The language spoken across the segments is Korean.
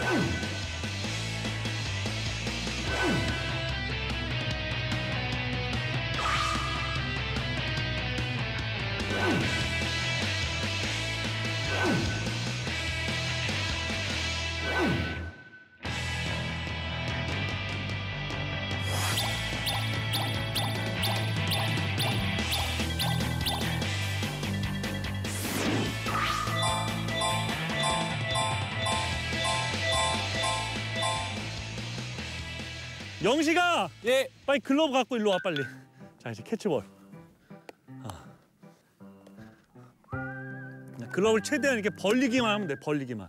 영식아! 예. 빨리 글러브 갖고 일로 와, 빨리. 자, 이제 캐치볼. 글러브를 최대한 이렇게 벌리기만 하면 돼, 벌리기만.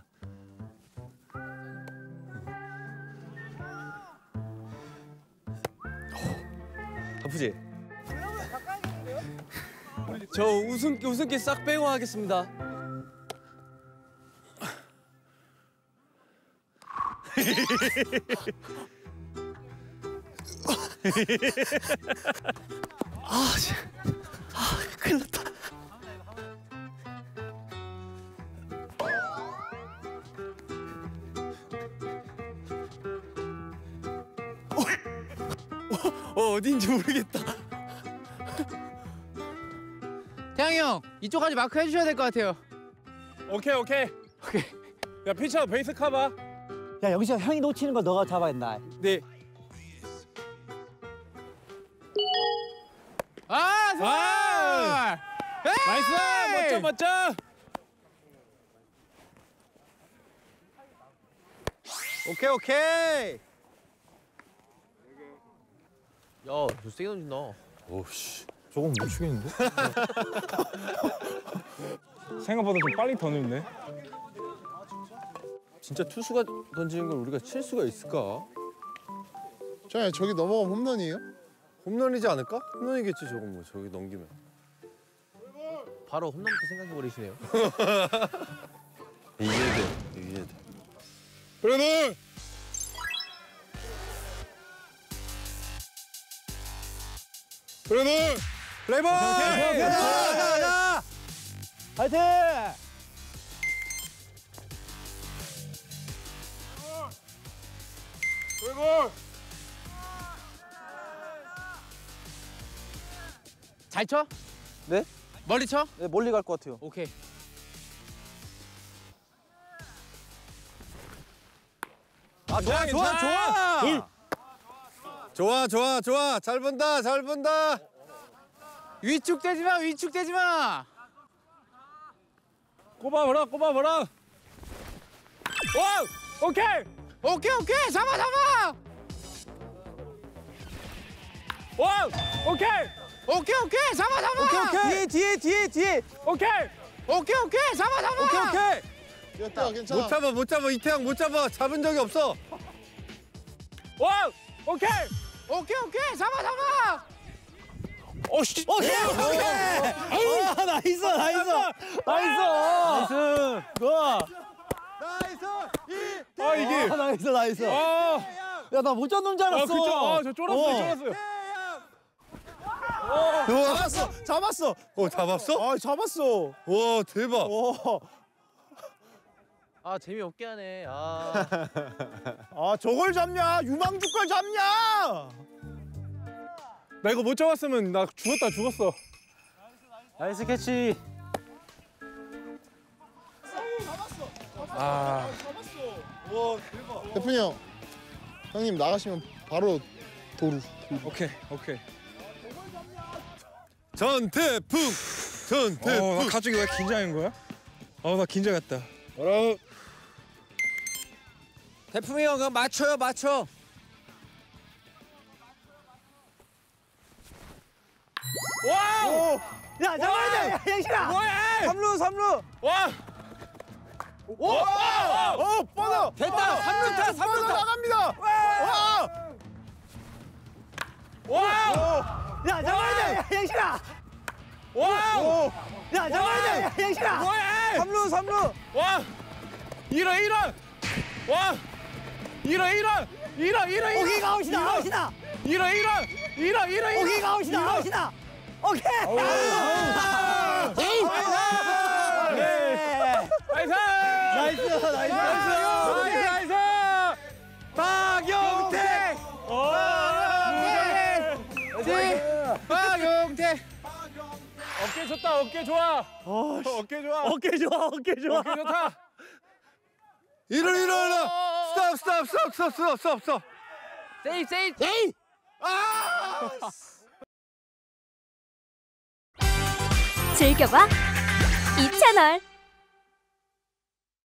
아프지? 저 웃음기 싹 빼고 하겠습니다. 큰일 났다. 어딘지 모르겠다. 태양이 형, 이쪽까지 마크 해주셔야 될 것 같아요. 오케이. 야, 피처 베이스 커버. 야, 영식아, 형이 놓치는 거 너가 잡아야 된다. 네. 아, 나이스! 멋져! 오케이. 야, 너 세게 던진다. 오씨. 조금 못 추겠는데? 생각보다 좀 빨리 던졌네. 진짜 투수가 던지는 걸 우리가 칠 수가 있을까? 저기 넘어가면 홈런이에요? 홈런이지 않을까? 홈런이겠지 저건 뭐 저기 넘기면. 바로 홈런부터 생각해버리시네요. 이해야 돼. 그래, 플레이볼! 가자! 파이팅! 잘 쳐? 네? 멀리 쳐? 네, 멀리 갈 것 같아요. 오케이. 좋아. 잘 본다. 위축되지 마. 꼽아보라. 와! 오케이! 오케이. 잡아. 와! 오케이! 오케이. 잡아. 뒤에. 오케이. 잡아. 뛰어, 괜찮아. 못 잡아. 이태양 못 잡아. 잡은 적이 없어. 와! 오케이! 오케이. 잡아. 오씨! 오케이! 나이스! 좋아! 아, 이게. 나이스! 아, 야, 나 못 잡는 줄 알았어! 그쵸. 저 쫄았어요. 잡았어! 잡았어? 잡았어! 와 대박. 아, 재미없게 하네. 저걸 잡냐? 유망주 걸 잡냐? 나 이거 못 잡았으면 나 죽었어. 나이스 캐치! 대표님 형, 형님 나가시면 바로 도루. 오케이. 전태풍. 나 갑자기 왜 긴장한 거야? 나 긴장했다. 태풍이 형 그럼 맞춰. 와우! 야, 잡아야 돼! 영신아! 뭐해? 3루! 와! 뻗어! 됐다. 3루타. 나갑니다! 와우! 야, 잡아야 돼! 영신아! 와우! 야, 잡아야 돼! 영신아! 뭐해? 3루! 와! 이런! 와! 이런! 오기가 아웃이다! 이런! 오기가 아웃이다! 오케이! 나이스! 나이스! 형태. 어깨 좋다. 어깨 좋아. 어깨 좋아. 어깨 좋아 어깨 좋아. 어깨 좋다. 일어. 스톱. 세이프. 즐겨봐 이 채널.